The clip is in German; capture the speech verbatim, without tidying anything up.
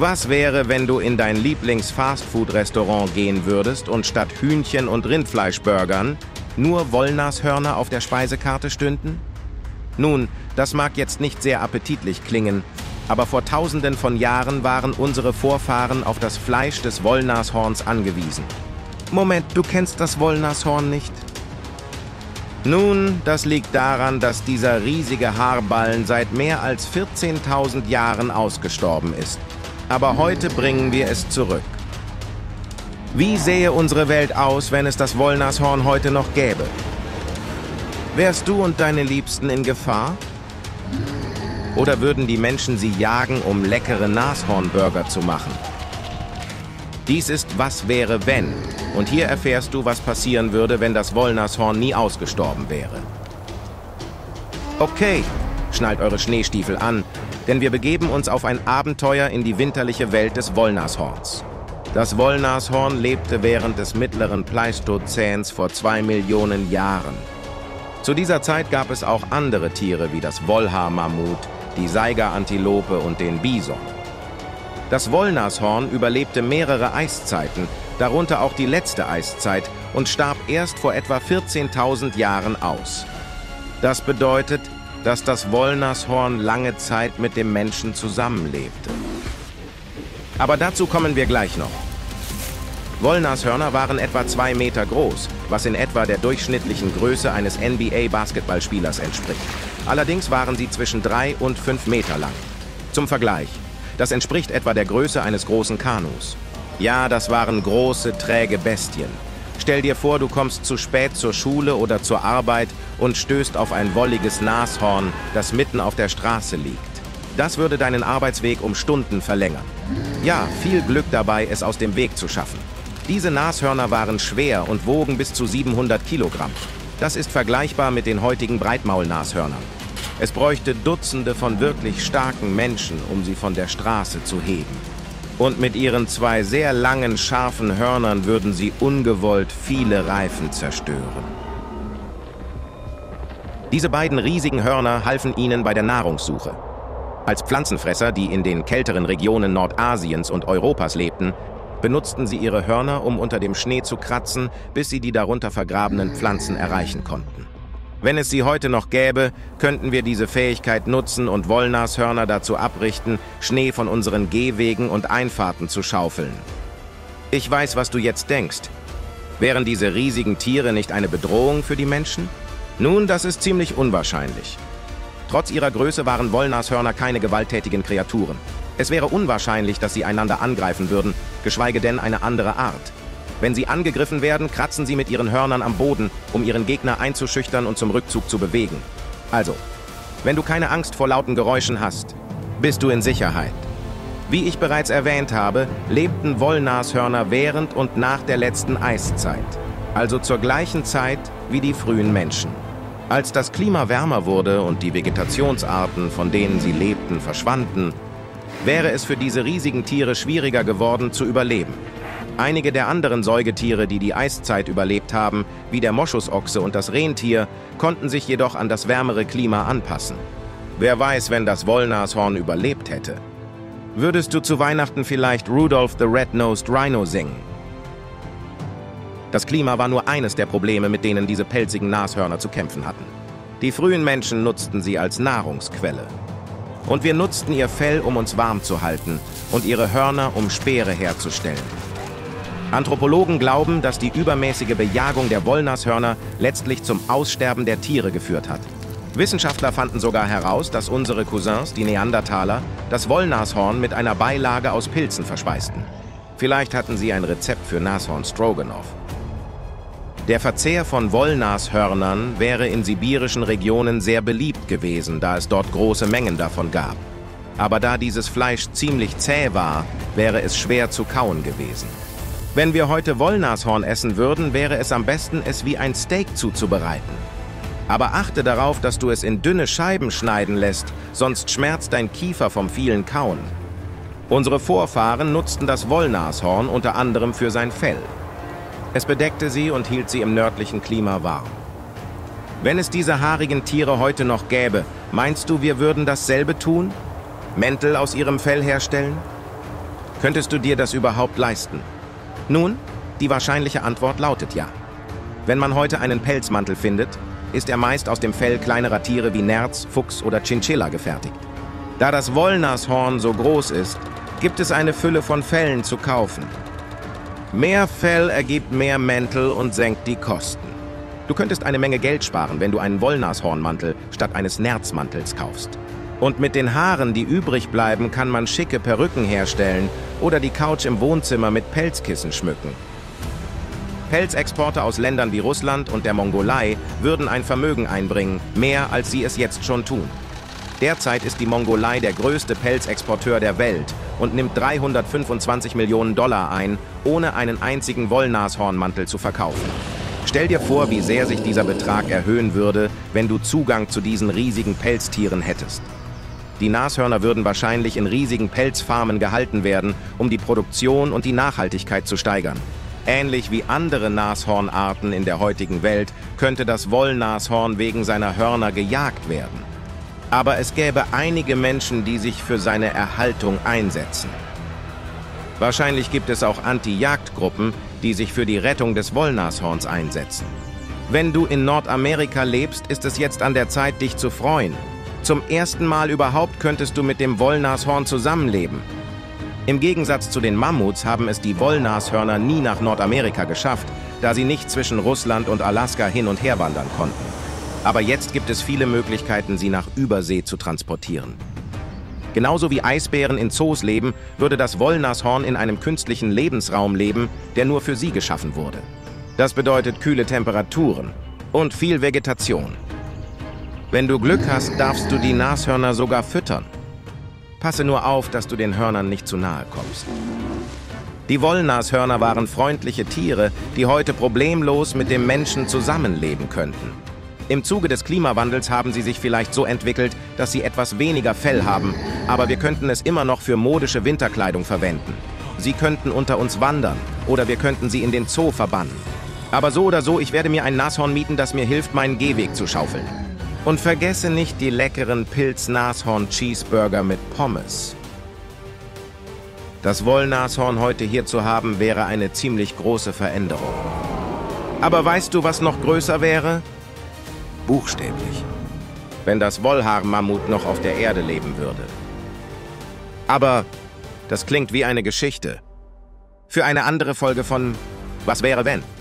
Was wäre, wenn du in dein Lieblings-Fastfood-Restaurant gehen würdest und statt Hühnchen- und Rindfleischburgern nur Wollnashörner auf der Speisekarte stünden? Nun, das mag jetzt nicht sehr appetitlich klingen, aber vor Tausenden von Jahren waren unsere Vorfahren auf das Fleisch des Wollnashorns angewiesen. Moment, du kennst das Wollnashorn nicht? Nun, das liegt daran, dass dieser riesige Haarballen seit mehr als vierzehntausend Jahren ausgestorben ist. Aber heute bringen wir es zurück. Wie sähe unsere Welt aus, wenn es das Wollnashorn heute noch gäbe? Wärst du und deine Liebsten in Gefahr? Oder würden die Menschen sie jagen, um leckere Nashornburger zu machen? Dies ist Was wäre wenn? Und hier erfährst du, was passieren würde, wenn das Wollnashorn nie ausgestorben wäre. Okay, schnallt eure Schneestiefel an, denn wir begeben uns auf ein Abenteuer in die winterliche Welt des Wollnashorns. Das Wollnashorn lebte während des mittleren Pleistozäns vor zwei Millionen Jahren. Zu dieser Zeit gab es auch andere Tiere wie das Wollhaarmammut, die Saiga-Antilope und den Bison. Das Wollnashorn überlebte mehrere Eiszeiten, darunter auch die letzte Eiszeit, und starb erst vor etwa vierzehntausend Jahren aus. Das bedeutet, dass das Wollnashorn lange Zeit mit dem Menschen zusammenlebte. Aber dazu kommen wir gleich noch. Wollnashörner waren etwa zwei Meter groß, was in etwa der durchschnittlichen Größe eines N B A-Basketballspielers entspricht. Allerdings waren sie zwischen drei und fünf Meter lang. Zum Vergleich, das entspricht etwa der Größe eines großen Kanus. Ja, das waren große, träge Bestien. Stell dir vor, du kommst zu spät zur Schule oder zur Arbeit und stößt auf ein wolliges Nashorn, das mitten auf der Straße liegt. Das würde deinen Arbeitsweg um Stunden verlängern. Ja, viel Glück dabei, es aus dem Weg zu schaffen. Diese Nashörner waren schwer und wogen bis zu siebenhundert Kilogramm. Das ist vergleichbar mit den heutigen Breitmaulnashörnern. Es bräuchte Dutzende von wirklich starken Menschen, um sie von der Straße zu heben. Und mit ihren zwei sehr langen, scharfen Hörnern würden sie ungewollt viele Reifen zerstören. Diese beiden riesigen Hörner halfen ihnen bei der Nahrungssuche. Als Pflanzenfresser, die in den kälteren Regionen Nordasiens und Europas lebten, benutzten sie ihre Hörner, um unter dem Schnee zu kratzen, bis sie die darunter vergrabenen Pflanzen erreichen konnten. Wenn es sie heute noch gäbe, könnten wir diese Fähigkeit nutzen und Wollnashörner dazu abrichten, Schnee von unseren Gehwegen und Einfahrten zu schaufeln. Ich weiß, was du jetzt denkst. Wären diese riesigen Tiere nicht eine Bedrohung für die Menschen? Nun, das ist ziemlich unwahrscheinlich. Trotz ihrer Größe waren Wollnashörner keine gewalttätigen Kreaturen. Es wäre unwahrscheinlich, dass sie einander angreifen würden, geschweige denn eine andere Art. Wenn sie angegriffen werden, kratzen sie mit ihren Hörnern am Boden, um ihren Gegner einzuschüchtern und zum Rückzug zu bewegen. Also, wenn du keine Angst vor lauten Geräuschen hast, bist du in Sicherheit. Wie ich bereits erwähnt habe, lebten Wollnashörner während und nach der letzten Eiszeit, also zur gleichen Zeit wie die frühen Menschen. Als das Klima wärmer wurde und die Vegetationsarten, von denen sie lebten, verschwanden, wäre es für diese riesigen Tiere schwieriger geworden zu überleben. Einige der anderen Säugetiere, die die Eiszeit überlebt haben, wie der Moschusochse und das Rentier, konnten sich jedoch an das wärmere Klima anpassen. Wer weiß, wenn das Wollnashorn überlebt hätte. Würdest du zu Weihnachten vielleicht Rudolph the Red-Nosed Rhino singen? Das Klima war nur eines der Probleme, mit denen diese pelzigen Nashörner zu kämpfen hatten. Die frühen Menschen nutzten sie als Nahrungsquelle. Und wir nutzten ihr Fell, um uns warm zu halten, und ihre Hörner, um Speere herzustellen. Anthropologen glauben, dass die übermäßige Bejagung der Wollnashörner letztlich zum Aussterben der Tiere geführt hat. Wissenschaftler fanden sogar heraus, dass unsere Cousins, die Neandertaler, das Wollnashorn mit einer Beilage aus Pilzen verspeisten. Vielleicht hatten sie ein Rezept für Nashorn Stroganoff. Der Verzehr von Wollnashörnern wäre in sibirischen Regionen sehr beliebt gewesen, da es dort große Mengen davon gab. Aber da dieses Fleisch ziemlich zäh war, wäre es schwer zu kauen gewesen. Wenn wir heute Wollnashorn essen würden, wäre es am besten, es wie ein Steak zuzubereiten. Aber achte darauf, dass du es in dünne Scheiben schneiden lässt, sonst schmerzt dein Kiefer vom vielen Kauen. Unsere Vorfahren nutzten das Wollnashorn unter anderem für sein Fell. Es bedeckte sie und hielt sie im nördlichen Klima warm. Wenn es diese haarigen Tiere heute noch gäbe, meinst du, wir würden dasselbe tun? Mäntel aus ihrem Fell herstellen? Könntest du dir das überhaupt leisten? Nun, die wahrscheinliche Antwort lautet ja. Wenn man heute einen Pelzmantel findet, ist er meist aus dem Fell kleinerer Tiere wie Nerz, Fuchs oder Chinchilla gefertigt. Da das Wollnashorn so groß ist, gibt es eine Fülle von Fellen zu kaufen. Mehr Fell ergibt mehr Mäntel und senkt die Kosten. Du könntest eine Menge Geld sparen, wenn du einen Wollnashornmantel statt eines Nerzmantels kaufst. Und mit den Haaren, die übrig bleiben, kann man schicke Perücken herstellen oder die Couch im Wohnzimmer mit Pelzkissen schmücken. Pelzexporte aus Ländern wie Russland und der Mongolei würden ein Vermögen einbringen, mehr als sie es jetzt schon tun. Derzeit ist die Mongolei der größte Pelzexporteur der Welt und nimmt dreihundertfünfundzwanzig Millionen Dollar ein, ohne einen einzigen Wollnashornmantel zu verkaufen. Stell dir vor, wie sehr sich dieser Betrag erhöhen würde, wenn du Zugang zu diesen riesigen Pelztieren hättest. Die Nashörner würden wahrscheinlich in riesigen Pelzfarmen gehalten werden, um die Produktion und die Nachhaltigkeit zu steigern. Ähnlich wie andere Nashornarten in der heutigen Welt könnte das Wollnashorn wegen seiner Hörner gejagt werden. Aber es gäbe einige Menschen, die sich für seine Erhaltung einsetzen. Wahrscheinlich gibt es auch Anti-Jagd-Gruppen, die sich für die Rettung des Wollnashorns einsetzen. Wenn du in Nordamerika lebst, ist es jetzt an der Zeit, dich zu freuen. Zum ersten Mal überhaupt könntest du mit dem Wollnashorn zusammenleben. Im Gegensatz zu den Mammuts haben es die Wollnashörner nie nach Nordamerika geschafft, da sie nicht zwischen Russland und Alaska hin und her wandern konnten. Aber jetzt gibt es viele Möglichkeiten, sie nach Übersee zu transportieren. Genauso wie Eisbären in Zoos leben, würde das Wollnashorn in einem künstlichen Lebensraum leben, der nur für sie geschaffen wurde. Das bedeutet kühle Temperaturen und viel Vegetation. Wenn du Glück hast, darfst du die Nashörner sogar füttern. Passe nur auf, dass du den Hörnern nicht zu nahe kommst. Die Wollnashörner waren freundliche Tiere, die heute problemlos mit dem Menschen zusammenleben könnten. Im Zuge des Klimawandels haben sie sich vielleicht so entwickelt, dass sie etwas weniger Fell haben, aber wir könnten es immer noch für modische Winterkleidung verwenden. Sie könnten unter uns wandern oder wir könnten sie in den Zoo verbannen. Aber so oder so, ich werde mir ein Nashorn mieten, das mir hilft, meinen Gehweg zu schaufeln. Und vergesse nicht die leckeren Pilz-Nashorn-Cheeseburger mit Pommes. Das Wollnashorn heute hier zu haben, wäre eine ziemlich große Veränderung. Aber weißt du, was noch größer wäre? Buchstäblich. Wenn das Wollhaar-Mammut noch auf der Erde leben würde. Aber das klingt wie eine Geschichte. Für eine andere Folge von Was wäre wenn?